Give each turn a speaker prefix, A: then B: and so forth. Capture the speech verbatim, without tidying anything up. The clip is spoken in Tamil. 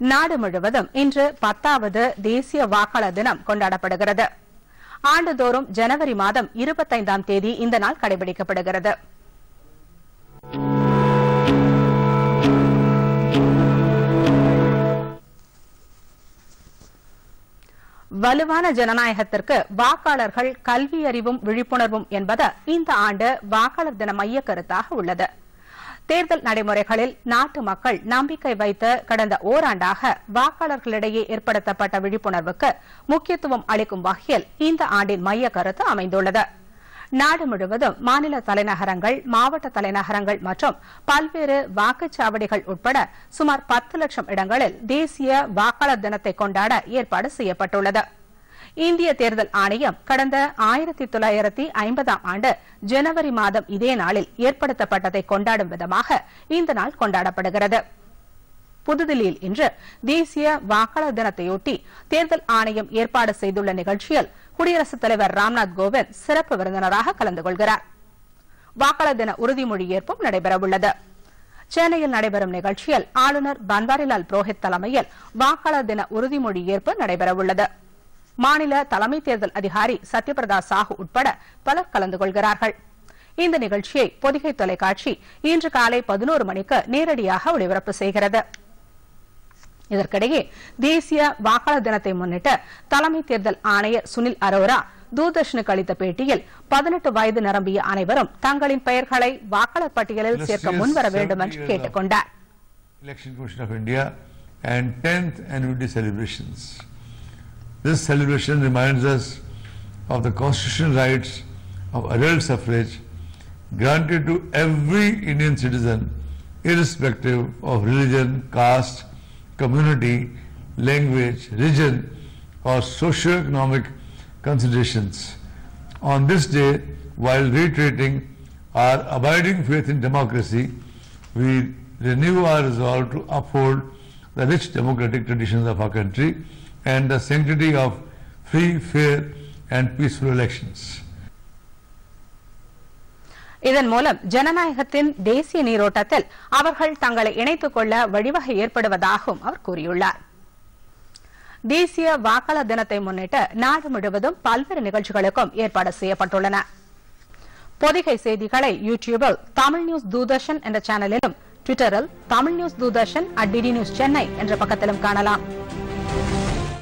A: நாடு முழுவதும் இன்று பத்தாவது தேசிய வாக்காளர் தினம் கொண்டாடப்படுகிறது. ஆண்டுதோறும் ஜனவரி மாதம் இருபத்தைந்தாம் தேதி இந்த நாள் கடைபிடிக்கப்படுகிறது. வலுவான ஜனநாயகத்திற்கு வாக்காளர்கள் கல்வி அறிவும் விழிப்புணர்வும் என்பது இந்த ஆண்டு வாக்காளர் தின மைய கருத்தாக உள்ளது. தேர்தல் நடைமுறைகளில் நாட்டு மக்கள் நம்பிக்கை வைத்து கடந்த ஓராண்டாக வாக்காளர்களிடையே ஏற்படுத்தப்பட்ட விழிப்புணர்வுக்கு முக்கியத்துவம் அளிக்கும் வகையில் இந்த ஆண்டின் மைய கருத்து அமைந்துள்ளது. நாடு முழுவதும் மாநில தலைநகரங்கள், மாவட்ட தலைநகரங்கள் மற்றும் பல்வேறு வாக்குச்சாவடிகள் உட்பட சுமார் பத்து லட்சம் இடங்களில் தேசிய வாக்காளர் தினத்தை கொண்டாட ஏற்பாடு செய்யப்பட்டுள்ளது. இந்திய தேர்தல் ஆணையம் கடந்த ஆயிரத்தி தொள்ளாயிரத்தி ஐம்பதாம் ஆண்டு ஜனவரி மாதம் இதே நாளில் ஏற்படுத்தப்பட்டதை கொண்டாடும் விதமாக இந்த நாள் கொண்டாடப்படுகிறது. புதுதில்லியில் இன்று தேசிய வாக்காளர் தினத்தையொட்டி தேர்தல் ஆணையம் ஏற்பாடு செய்துள்ள நிகழ்ச்சியில் குடியரசுத் தலைவர் ராம்நாத் கோவிந்த் சிறப்பு விருந்தினராக கலந்து கொள்கிறார். வாக்காளர் தின உறுதிமொழி ஏற்பும் நடைபெறவுள்ளது. சென்னையில் நடைபெறும் நிகழ்ச்சியில் ஆளுநர் பன்வாரிலால் புரோஹித் தலைமையில் வாக்காளர் தின உறுதிமொழி ஏற்பு நடைபெறவுள்ளது. மாநில தலைமை தேர்தல் அதிகாரி சத்யபிரதா சாஹூ உட்பட பலர் கலந்து கொள்கிறார்கள். இந்த நிகழ்ச்சியை பொதிகை தொலைக்காட்சி இன்று காலை பதினோரு மணிக்கு நேரடியாக ஒளிபரப்பு செய்கிறது. இதற்கிடையே தேசிய வாக்காளர் தினத்தை முன்னிட்டு தலைமை தேர்தல் ஆணையர் சுனில் அரோரா தூர்தர்ஷனுக்கு அளித்த பேட்டியில் பதினெட்டு வயது நிரம்பிய அனைவரும் தங்களின் பெயர்களை வாக்காளர் பட்டியலில் சேர்க்க முன்வர வேண்டும் என்று கேட்டுக் கொண்டார்.
B: Election Commission of India and tenth anniversary celebrations. This celebration reminds us of the constitutional rights of adult suffrage granted to every Indian citizen irrespective of religion, caste, community, language, region or socio-economic considerations. On this day, while reiterating our abiding faith in democracy, we renew our resolve to uphold the rich democratic traditions of our country and the sanctity of free, fair and peaceful elections.
A: இதன் மூலம் ஜனநாயகத்தின் தேசிய நீரோட்டத்தில் அவர்கள் தங்களை இணைத்துக் கொள்ள வழிவகை ஏற்படுவதாகவும் அவர் கூறியுள்ளார். தேசிய வாக்காளர் தினத்தை முன்னிட்டு நாடு முழுவதும் பல்வேறு நிகழ்ச்சிகளுக்கும் ஏற்பாடு செய்யப்பட்டுள்ளன. பொதிகை செய்திகளை யூடியூபில் தமிழ் நியூஸ் தூர்தர்ஷன் என்ற சேனலிலும், ட்விட்டரில் Tamil news Doordarshan at DD news Chennai என்ற பக்கத்திலும் காணலாம்.